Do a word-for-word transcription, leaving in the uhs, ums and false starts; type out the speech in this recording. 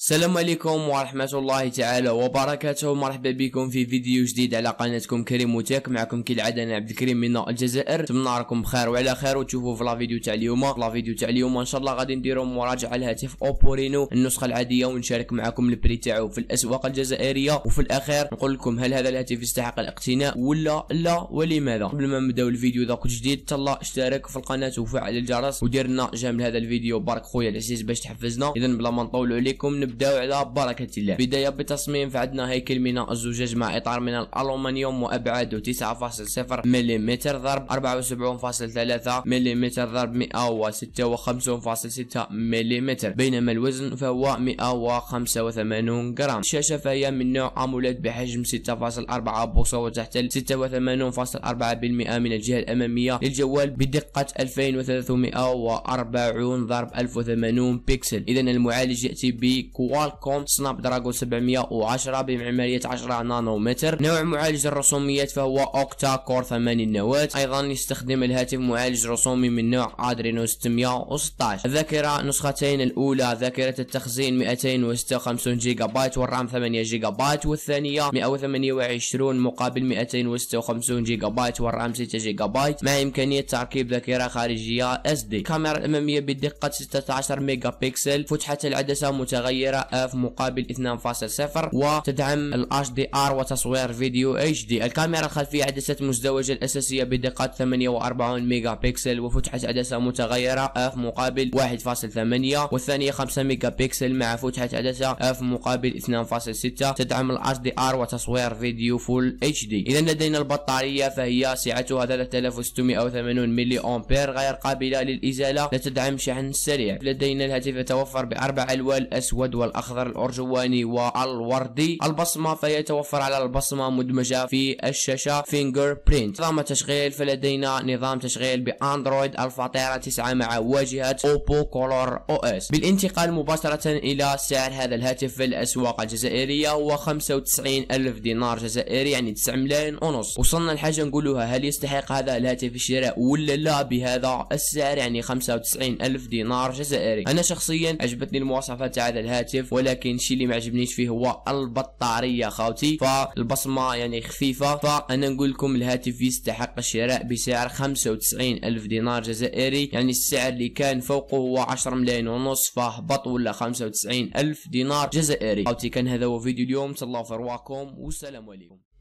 السلام عليكم ورحمة الله تعالى وبركاته. مرحبا بكم في فيديو جديد على قناتكم كريم وتك. معكم كالعادة انا عبد الكريم من الجزائر. نتمنى راكم بخير وعلى خير وتشوفوا في لا فيديو تاع اليوم. في لا فيديو تاع اليوم ان شاء الله غادي نديروا مراجعة الهاتف اوبو رينو النسخة العادية ونشارك معكم البري تاعو في الاسواق الجزائرية، وفي الاخير نقول لكم هل هذا الهاتف يستحق الاقتناء ولا لا ولماذا. قبل ما نبداو الفيديو اذا كنت جديد تلا اشترك في القناة وفعل الجرس ودير لنا جيم لهذا الفيديو بارك خويا العزيز باش تحفزنا. اذا بلا ما نطولوا عليكم نبداو على بركة الله. بداية بالتصميم فعندنا هيكل من الزجاج مع اطار من الالومنيوم وابعاده تسعة فاصلة صفر ملم ضرب أربعة وسبعين فاصلة ثلاثة ملم ضرب مئة وستة وخمسين فاصلة ستة ملم، بينما الوزن فهو مئة وخمسة وثمانين جرام. الشاشة فهي من نوع اموليد بحجم ستة فاصلة أربعة بوصة وتحتل ستة وثمانين فاصلة أربعة بالمئة من الجهة الامامية للجوال بدقة ألفين وثلاثمئة وأربعين ضرب ألف وثمانين بكسل. اذا المعالج ياتي بكوالكوم سناب دراجون سبعمئة وعشرة بمعمارية عشرة نانومتر. نوع معالج الرسوميات فهو اوكتا كور ثمانية نواة. ايضا يستخدم الهاتف معالج رسومي من نوع ادرينو ستمئة وستة عشر. الذاكرة نسختين، الاولى ذاكرة التخزين مئتين وستة وخمسين جيجا بايت والرام ثمانية جيجا بايت، والثانية مئة وثمانية وعشرين مقابل مئتين وستة وخمسين جيجا بايت والرام ستة جيجا بايت، مع امكانية تركيب ذاكرة خارجية اس دي. الكاميرا الامامية بدقة ستة عشر ميجا بكسل، فتحة العدسة متغيرة اف مقابل اثنين فاصلة صفر، وتدعم ال إتش دي آر وتصوير فيديو اتش دي. الكاميرا الخلفية عدسة مزدوجة الأساسية بدقة ثمانية وأربعين ميجا بكسل وفتحة عدسة متغيرة اف مقابل واحد فاصلة ثمانية، والثانية خمسة ميجا بكسل مع فتحة عدسة اف مقابل اثنين فاصلة ستة، تدعم ال إتش دي آر وتصوير فيديو فول اتش دي. إذا لدينا البطارية فهي سعتها ثلاثة آلاف وستمئة وثمانين ملي أمبير غير قابلة للإزالة، لا تدعم شحن سريع. لدينا الهاتف يتوفر بأربع ألوان الأسود والأخضر الأرجواني والوردي. البصمة فيتوفر على البصمة مدمجة في الشاشة فينجر برينت. نظام التشغيل فلدينا نظام تشغيل باندرويد الفطيرة تسعة مع واجهة اوبو كولور او اس. بالانتقال مباشرة الى سعر هذا الهاتف في الاسواق الجزائرية هو خمسة وتسعين الف دينار جزائري، يعني تسعة ملايين ونص. وصلنا الحاجة نقولوها، هل يستحق هذا الهاتف الشراء ولا لا بهذا السعر، يعني خمسة وتسعين الف دينار جزائري؟ انا شخصيا عجبتني المواصفات تاع هذا الهاتف، ولكن الشيء اللي ما عجبنيش فيه هو البطارية خاوتي، فالبصمة يعني خفيفة. فانا نقول لكم الهاتف يستحق الشراء بسعر خمسة وتسعين الف دينار جزائري، يعني السعر اللي كان فوقه هو عشرة ملايين ونص، فهبط ولا خمسة وتسعين الف دينار جزائري. خاوتي كان هذا هو فيديو اليوم، تهلاو في رواقكم والسلام عليكم.